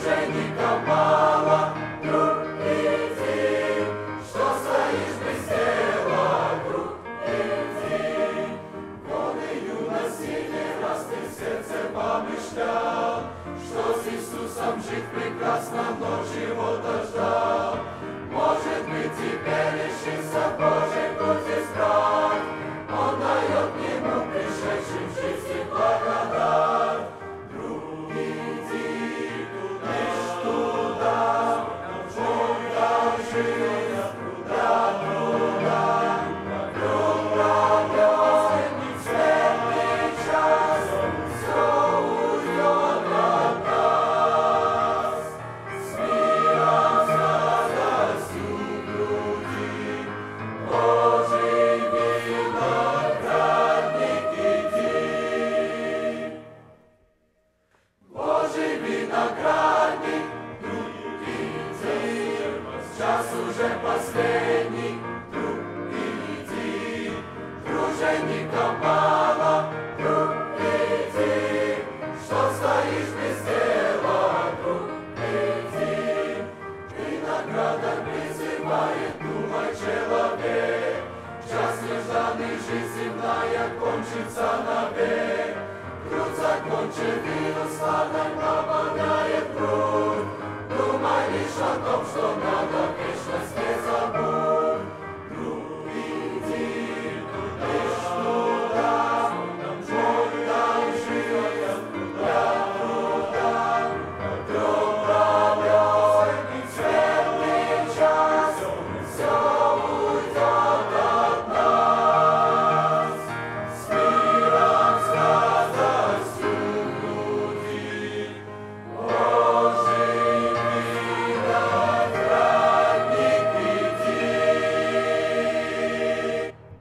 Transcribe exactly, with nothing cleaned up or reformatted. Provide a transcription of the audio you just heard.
Тружеников мало, друг, иди, что стоишь без дела, друг, иди. Годы юности не раз ты в сердце помышлял, что с Иисусом жить прекрасно, но чего-то ждал. Может быть, теперь решится Божий путь избрать, Он дает к Нему пришедшим в жизни благодать. Друг, иди лишь туда, куда жить, туда, туда. Друг провел светлый час, все уйдет от нас. С миром радостью в груди, Божий виноградник иди. Божий виноградник, друг, иди, час уже последний, друг, иди. Тружеников мало, друг, иди, что стоишь без дела, друг, иди. Виноградарь призывает, думай, человек, час нежданный, жизнь земная кончится навек. Грудь закончит вирус, сладой пропадает грудь. Думай лишь о том, что надо в вечность не забудь. Друг, иди лишь туда, куда жить, туда, туда. Друг провел светлый час,